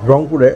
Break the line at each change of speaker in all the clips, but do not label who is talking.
রংপুরে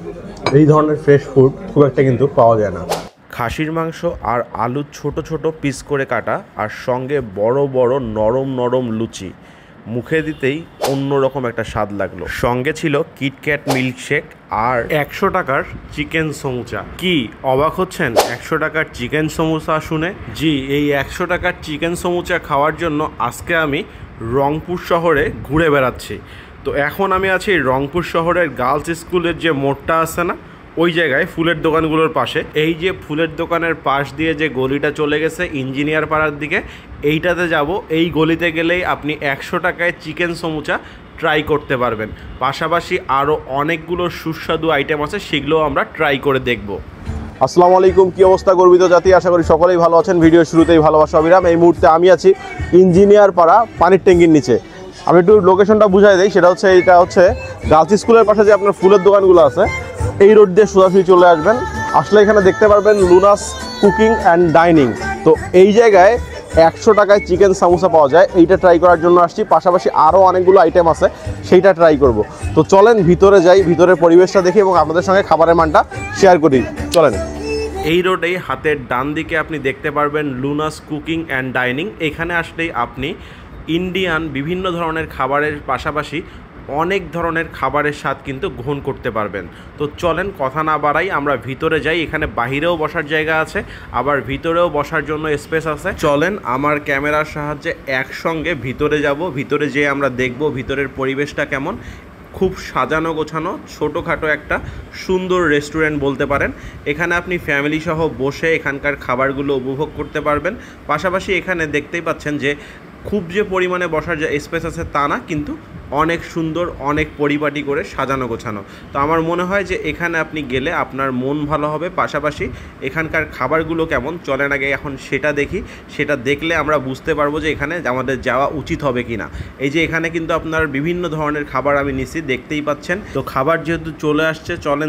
এই ধরনের ফ্রেশ ফুড খুব একটা কিন্তু পাওয়া যায় না।
খাসির মাংস আর আলু ছোট ছোট পিস করে কাটা, আর সঙ্গে বড় বড় নরম নরম লুচি, মুখে দিতেই অন্যরকম একটা স্বাদ লাগলো। সঙ্গে ছিল কিটক্যাট মিল্কশেক আর 100 টাকার চিকেন সমুচা। কি অবাক হচ্ছেন 100 টাকার চিকেন সমুচা শুনে? জি, এই 100 টাকার চিকেন সমুচা খাওয়ার জন্য আজকে আমি রংপুর শহরে ঘুরে বেড়াচ্ছি। তো এখন আমি আছি রংপুর শহরের গার্লস স্কুলের যে মোড়টা আছে না, ওই জায়গায় ফুলের দোকানগুলোর পাশে। এই যে ফুলের দোকানের পাশ দিয়ে যে গলিটা চলে গেছে ইঞ্জিনিয়ার পাড়ার দিকে, এইটাতে যাব। এই গলিতে গেলেই আপনি 100 টাকায় চিকেন সমুচা ট্রাই করতে পারবেন। পাশাপাশি আরও অনেকগুলো সুস্বাদু আইটেম আছে, সেগুলোও আমরা ট্রাই করে দেখব।
আসসালামু আলাইকুম, কি অবস্থা গর্বিত জাতি? আশা করি সকলেই ভালো আছেন। ভিডিও শুরুতেই ভালোবাসা অবিরাম। এই মুহূর্তে আমি আছি ইঞ্জিনিয়ার পাড়া পানির ট্যাঙ্কির নিচে। আমি একটু লোকেশনটা বুঝাই দিই। সেটা হচ্ছে, এইটা হচ্ছে গার্লস স্কুলের পাশে যে আপনার ফুলের দোকানগুলো আছে, এই রোড দিয়ে সোজাসুজি চলে আসবেন। আসলে এখানে দেখতে পারবেন লুনাস কুকিং অ্যান্ড ডাইনিং। তো এই জায়গায় 100 টাকায় চিকেন সামোসা পাওয়া যায়। এইটা ট্রাই করার জন্য আসছি। পাশাপাশি আরও অনেকগুলো আইটেম আছে, সেইটা ট্রাই করব। তো চলেন ভিতরে যাই, ভিতরের পরিবেশটা দেখি এবং আপনাদের সঙ্গে খাবারের মানটা শেয়ার করি। চলেন।
এই রোডেই হাতের ডান দিকে আপনি দেখতে পারবেন লুনাস কুকিং অ্যান্ড ডাইনিং। এখানে আসলেই আপনি ইন্ডিয়ান বিভিন্ন ধরনের খাবারের পাশাপাশি অনেক ধরনের খাবারের স্বাদ কিন্তু গ্রহণ করতে পারবেন। তো চলেন কথা না বাড়াই, আমরা ভিতরে যাই। এখানে বাহিরেও বসার জায়গা আছে, আবার ভিতরেও বসার জন্য স্পেস আছে। চলেন আমার ক্যামেরার সাহায্যে একসঙ্গে ভিতরে যাব। ভিতরে যেয়ে আমরা দেখব ভিতরের পরিবেশটা কেমন। খুব সাজানো গোছানো ছোটোখাটো একটা সুন্দর রেস্টুরেন্ট বলতে পারেন। এখানে আপনি ফ্যামিলি সহ বসে এখানকার খাবারগুলো উপভোগ করতে পারবেন। পাশাপাশি এখানে দেখতেই পাচ্ছেন যে খুব যে পরিমাণে বসার যে স্পেস আছে তা না, কিন্তু অনেক সুন্দর, অনেক পরিপাটি করে সাজানো গোছানো। তো আমার মনে হয় যে এখানে আপনি গেলে আপনার মন ভালো হবে। পাশাপাশি এখানকার খাবারগুলো কেমন, চলেন আগে এখন সেটা দেখি। সেটা দেখলে আমরা বুঝতে পারবো যে এখানে আমাদের যাওয়া উচিত হবে কি না। এই যে এখানে কিন্তু আপনার বিভিন্ন ধরনের খাবার আমি নিচ্ছি, দেখতেই পাচ্ছেন। তো খাবার যেহেতু চলে আসছে, চলেন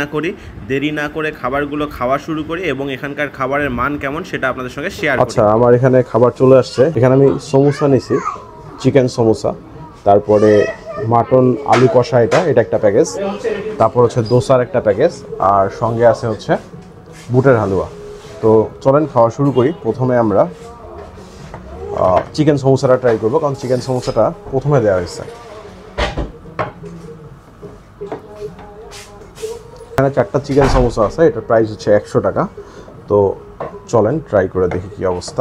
দেরি না করে খাবারগুলো খাওয়া শুরু করি এবং এখানকার খাবারের মান কেমন সেটা আপনাদের সঙ্গে শেয়ার করি।
আচ্ছা, আমার এখানে খাবার চলে আসছে। এখানে আমি সমোসা নিছি, চিকেন সমোসা, তারপরে মাটন আলু কষা, এটা একটা প্যাকেজ, তারপর হচ্ছে দোসার একটা প্যাকেজ, আর সঙ্গে আছে হচ্ছে বুটের হালুয়া। তো চলেন খাওয়া শুরু করি। প্রথমে আমরা চিকেন সমোসাটা ট্রাই করবো, কারণ চিকেন সমোসাটা প্রথমে দেওয়া হয়েছে। এখানে 4টা চিকেন সমোসা আছে, এটার প্রাইস হচ্ছে 100 টাকা। তো চলেন ট্রাই করে দেখি কি অবস্থা।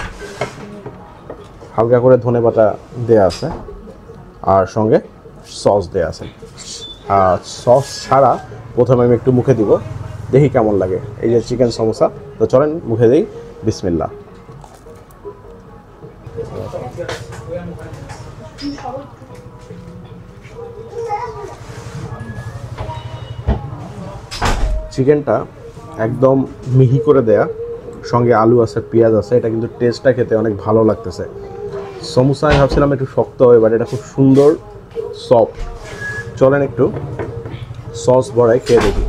হালকা করে ধনেপাতা দেয়া আছে, আর সঙ্গে সস দেয়া আছে। সস ছাড়া প্রথমে আমি একটু মুখে দিব, দেখি কেমন লাগে। এই যে চিকেন সমোসা, তো চলেন মুখে দিই। বিসমিল্লাহ। চিকেনটা একদম মিহি করে দেয়া, সঙ্গে আলু আছে, পেঁয়াজ আছে। এটা কিন্তু টেস্টটা খেতে অনেক ভালো লাগতেছে। সমোসা আমি ভাবছিলাম একটু শক্ত হয়, বাট এটা খুব সুন্দর সফট। চলেন একটু সস ভরাই খেয়ে দেখি।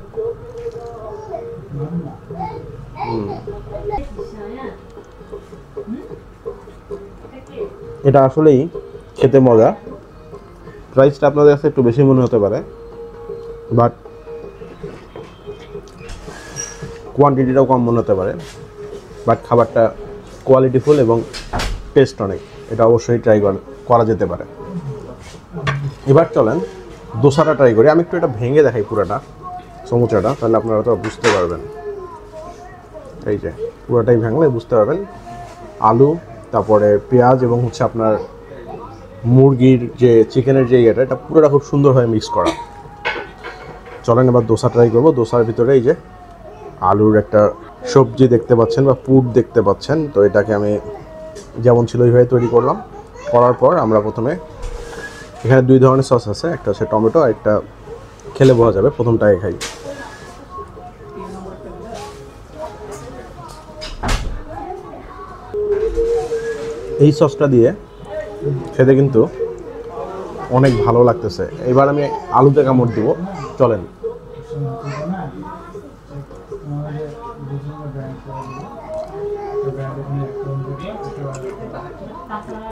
এটা আসলেই খেতে মজা। প্রাইসটা আপনাদের কাছে একটু বেশি মনে হতে পারে, বাট কোয়ান্টিটিটাও কম মনে হতে পারে, বাট খাবারটা কোয়ালিটিফুল এবং টেস্ট অনেক। এটা অবশ্যই ট্রাই করা যেতে পারে। এবার চলেন দোসাটা ট্রাই করি। আমি একটু এটা ভেঙে দেখাই পুরোটা সমুচাটা, তাহলে আপনারা তো বুঝতে পারবেন। এই যে পুরোটাই ভাঙলে বুঝতে পারবেন। আলু, তারপরে পেঁয়াজ এবং হচ্ছে আপনার মুরগির যে চিকেনের যে এটা পুরোটা খুব সুন্দরভাবে মিক্স করা। চলেন এবার দোসা ট্রাই করবো। দোসার ভিতরে এই যে আলুর একটা সবজি দেখতে পাচ্ছেন বা পুর দেখতে পাচ্ছেন। তো এটাকে আমি যেমন ছিল ওইভাবে তৈরি করলাম। করার পর আমরা প্রথমে, এখানে 2 ধরনের সস আছে, একটা হচ্ছে টমেটো, আর একটা খেলে বোঝা যাবে। প্রথমটাকে খাই। এই সসটা দিয়ে খেতে কিন্তু অনেক ভালো লাগতেছে। এবার আমি আলুতে কামড় দিব। চলেন।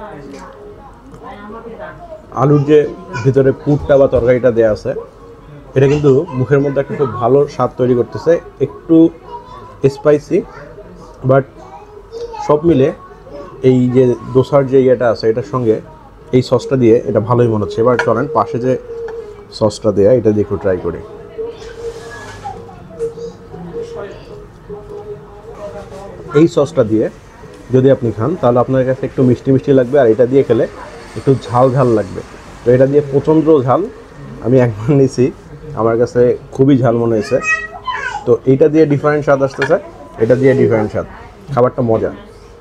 আলুর যে ভিতরে পুরটা বা তরকারিটা দেয়া আছে, এটা কিন্তু মুখের মধ্যে একটা খুব ভালো স্বাদ তৈরি করতেছে, একটু স্পাইসি, বাট সব মিলে এই যে ডোসার যে ইয়েটা আছে এটার সঙ্গে এই সসটা দিয়ে এটা ভালোই মনে হচ্ছে। এবার চলেন পাশে যে সসটা দেয়া এটা দিয়ে একটু ট্রাই করি। এই সসটা দিয়ে যদি আপনি খান তাহলে আপনার কাছে একটু মিষ্টি মিষ্টি লাগবে, আর এটা দিয়ে খেলে একটু ঝাল ঝাল লাগবে। তো এটা দিয়ে প্রচণ্ড ঝাল, আমি একবার নিয়েছি, আমার কাছে খুবই ঝাল মনে হয়েছে। তো এইটা দিয়ে ডিফারেন্ট স্বাদ আসতেছে, এটা দিয়ে ডিফারেন্ট স্বাদ, খাবারটা মজা।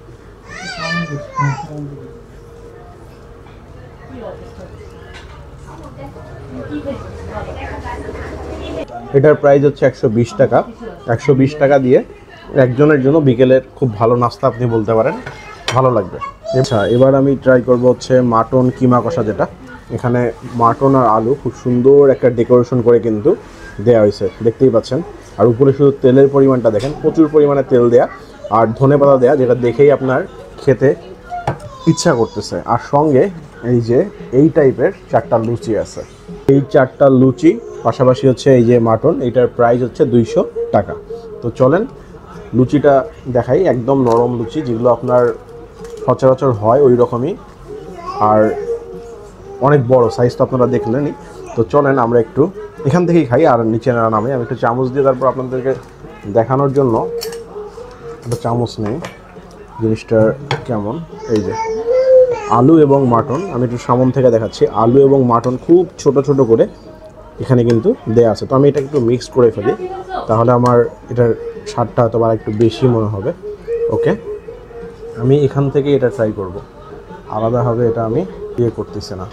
এটার প্রাইস হচ্ছে 120 টাকা। 120 টাকা দিয়ে একজনের জন্য বিকেলের খুব ভালো নাস্তা আপনি বলতে পারেন, ভালো লাগবে। আচ্ছা, এবার আমি ট্রাই করব হচ্ছে মাটন কিমা কষা, যেটা এখানে মাটন আর আলু খুব সুন্দর একটা ডেকোরেশন করে কিন্তু দেওয়া হয়েছে, দেখতেই পাচ্ছেন। আর উপরে শুধু তেলের পরিমাণটা দেখেন, প্রচুর পরিমাণে তেল দেয়া আর ধনেপাতা দেয়া, যেটা দেখেই আপনার খেতে ইচ্ছা করতেছে। আর সঙ্গে এই যে এই টাইপের 4টা লুচি আছে, এই 4টা লুচি পাশাপাশি হচ্ছে এই যে মাটন, এইটার প্রাইস হচ্ছে 200 টাকা। তো চলেন লুচিটা দেখাই, একদম নরম লুচি যেগুলো আপনার সচরাচর হয় ওই রকমই, আর অনেক বড় সাইজ তো আপনারা দেখলেনই। তো চলেন আমরা একটু এখান থেকেই খাই আর নিচে না নামে। আমি একটু চামচ দিয়ে তারপর আপনাদেরকে দেখানোর জন্য একটা চামচ নেই জিনিসটা কেমন। এই যে আলু এবং মাটন, আমি একটু সামন থেকে দেখাচ্ছি। আলু এবং মাটন খুব ছোট ছোট করে এখানে কিন্তু দেয়া আছে। তো আমি এটা একটু মিক্স করে ফেলি, তাহলে আমার এটার স্বাদটা হয়তো আর একটু বেশি মনে হবে। ওকে, আমি এখান থেকে এটা ট্রাই করব, আলাদাভাবে এটা আমি ইয়ে করতেছি না।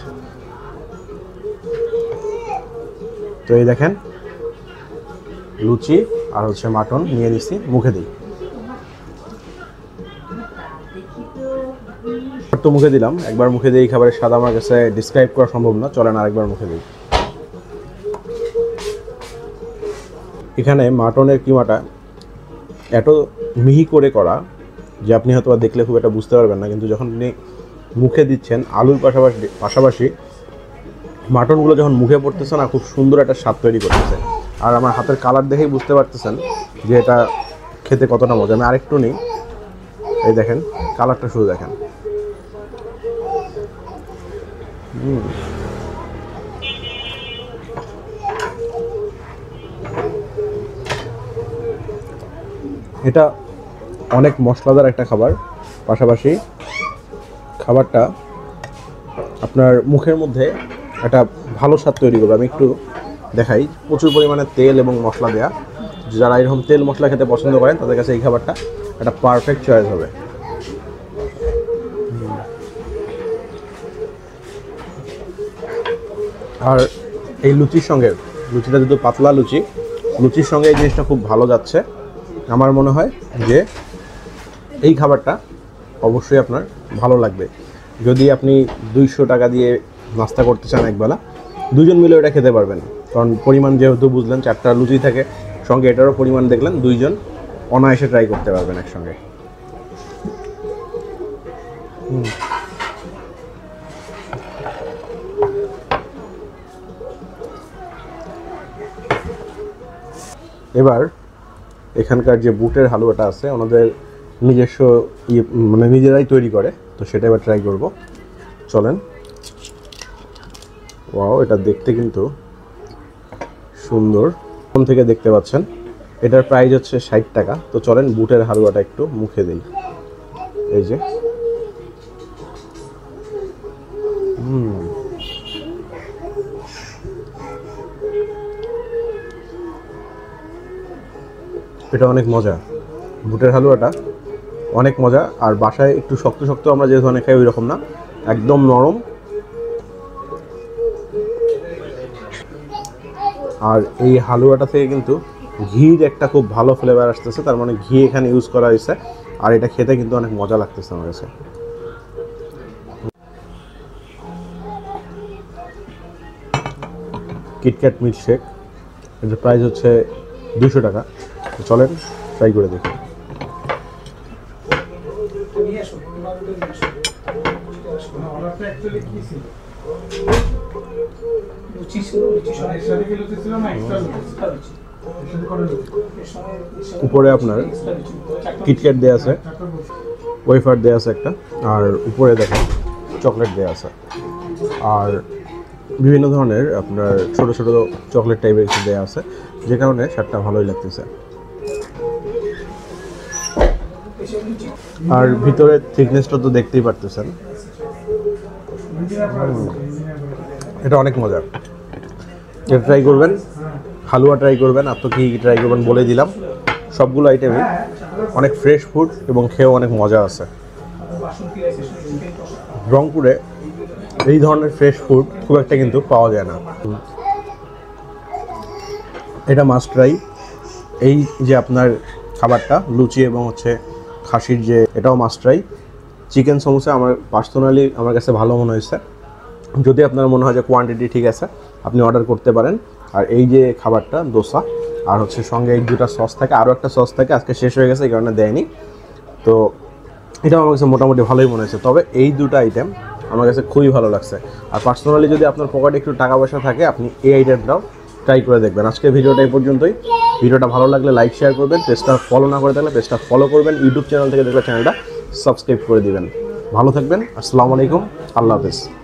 তো এই দেখেন লুচি আর হচ্ছে মাটন নিয়ে নিচ্ছি, মুখে দিই। তো মুখে দিলাম, একবার মুখে দিয়ে এই খাবারের স্বাদ আমার কাছে ডিসক্রাইব করা সম্ভব না, চলেন আরেকবার মুখে দিই। এখানে মাটনের কিমাটা এত মিহি করে করা যে আপনি হয়তো দেখলে খুব একটা বুঝতে পারবেন না, কিন্তু যখন আপনি মুখে দিচ্ছেন আলুর পাশাপাশি মাটনগুলো যখন মুখে পড়তেছে না, খুব সুন্দর একটা স্বাদ তৈরি করতেছে। আর আমার হাতের কালার দেখেই বুঝতে পারতেছেন যে এটা খেতে কতটা মজা। আমি আরেকটু নিই, এই দেখেন কালারটা শুধু দেখেন। এটা অনেক মশলাদার একটা খাবার, পাশাপাশি খাবারটা আপনার মুখের মধ্যে একটা ভালো স্বাদ তৈরি করবে। আমি একটু দেখাই, প্রচুর পরিমাণে তেল এবং মশলা দেয়া, যারা এরকম তেল মশলা খেতে পছন্দ করেন তাদের কাছে এই খাবারটা একটা পারফেক্ট চয়েস হবে। আর এই লুচির সঙ্গে, লুচিটা যেহেতু পাতলা লুচি, লুচির সঙ্গে এই জিনিসটা খুব ভালো যাচ্ছে। আমার মনে হয় যে এই খাবারটা অবশ্যই আপনার ভালো লাগবে। যদি আপনি 200 টাকা দিয়ে নাস্তা করতে চান একবেলা, দুজন মিলে এটা খেতে পারবেন, কারণ পরিমাণ যেহেতু বুঝলেন 4টা লুচি থাকে, সঙ্গে এটারও পরিমাণ দেখলেন, দুইজন অনায়াসে ট্রাই করতে পারবেন একসঙ্গে। এবার এখানকার যে বুটের হালুয়াটা আছে ওনাদের নিজস্ব মানে নিজেরাই তৈরি করে, তো সেটা এবার ট্রাই করব। চলেন। ওয়াও, এটা দেখতে কিন্তু সুন্দর, কোন থেকে দেখতে পাচ্ছেন। এটার প্রাইস হচ্ছে 60 টাকা। তো চলেন বুটের হালুয়াটা একটু মুখে দিই। এই যে এটা অনেক মজা, বুটের হালুয়াটা অনেক মজা। আর বাসায় একটু শক্ত শক্ত আমরা যে ধরনের খাই ওই রকম না, একদম নরম। আর এই হালুয়াটা থেকে কিন্তু ঘির একটা খুব ভালো ফ্লেভার আসতেছে, তার মানে ঘি এখানে ইউজ করা হয়েছে। আর এটা খেতে কিন্তু অনেক মজা লাগতেছে আমার কাছে। কিটক্যাট মিল্কশেক, এটার প্রাইস হচ্ছে 200 টাকা। চলেন ট্রাই করে দেখি। উপরে আপনার কিটক্যাট দেওয়া আছে, ওয়েফার দেওয়া আছে একটা, আর উপরে দেখেন চকলেট দেওয়া আছে, আর বিভিন্ন ধরনের আপনার ছোট ছোট চকলেট টাইপের কিছু দেওয়া আছে, যে কারণে স্বাদটা ভালোই লাগতেছে। আর ভিতরে থিকনেসটা তো দেখতেই পারতেছেন, এটা অনেক মজার। এটা ট্রাই করবেন, হালুয়া ট্রাই করবেন, আর তো কী ট্রাই করবেন বলে দিলাম। সবগুলো আইটেমই অনেক ফ্রেশ ফুড এবং খেয়েও অনেক মজা আছে। রংপুরে এই ধরনের ফ্রেশ ফুড খুব একটা কিন্তু পাওয়া যায় না। এটা মাস্ট ট্রাই। এই যে আপনার খাবারটা লুচি এবং হচ্ছে খাসির যে, এটাও মাস্ট ট্রাই। চিকেন সমোসা আমার পার্সোনালি আমার কাছে ভালো মনে হয়েছে। যদি আপনার মনে হয় যে কোয়ান্টিটি ঠিক আছে, আপনি অর্ডার করতে পারেন। আর এই যে খাবারটা দোসা, আর হচ্ছে সঙ্গে এই দুটা সস থাকে, আরও একটা সস থাকে, আজকে শেষ হয়ে গেছে এই কারণে দেয়নি। তো এটা আমার কাছে মোটামুটি ভালোই মনে হয়েছে। তবে এই দুটো আইটেম আমার কাছে খুবই ভালো লাগছে। আর পার্সোনালি যদি আপনার পকেটে একটু টাকা পয়সা থাকে, আপনি এই আইটেমটাও ট্রাই করে দেখবেন। আজকের ভিডিওটা এই পর্যন্তই। ভিডিওটা ভালো লাগলে লাইক শেয়ার করবেন, পেজটা ফলো না করে থাকলে পেজটা ফলো করবেন, ইউটিউব চ্যানেল থেকে দেখলে চ্যানেলটা সাবস্ক্রাইব করে দিবেন। ভালো থাকবেন। আসসালামু আলাইকুম, আল্লাহ হাফেজ।